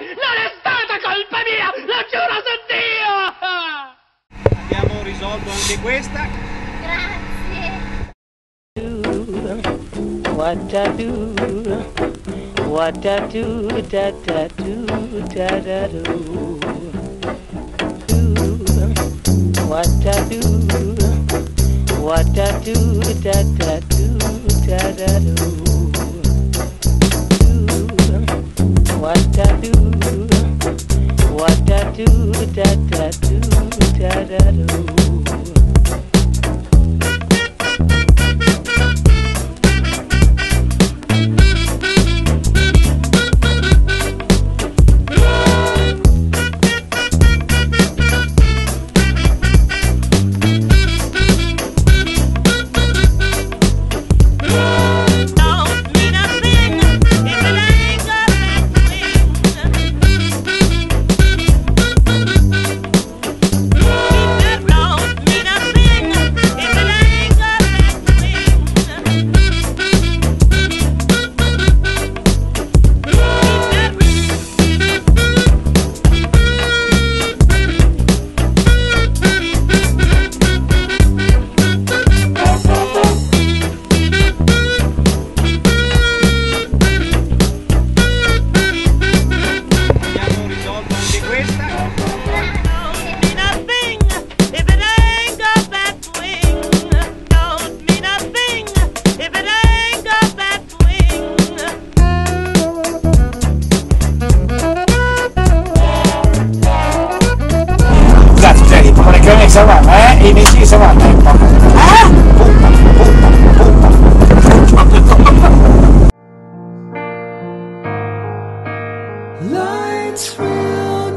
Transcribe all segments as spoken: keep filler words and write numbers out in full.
Non è stata colpa mia! Lo giuro su Dio! Abbiamo risolto anche questa. Grazie. What I do, what I do, da da do, da da do. What I do, what I do, da da do, da da do. What I do, what I do, da da do, da da do. Eh? I miei sono a tempo. Eh? Pumpa, pumpa, pumpa. Lights will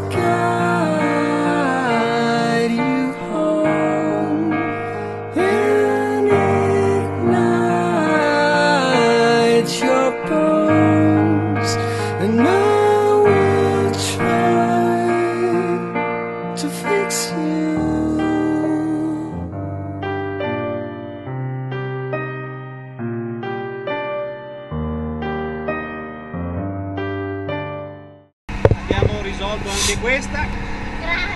guide you home and ignite your bones, and I will try to fix you. Abbiamo risolto anche questa. Grazie.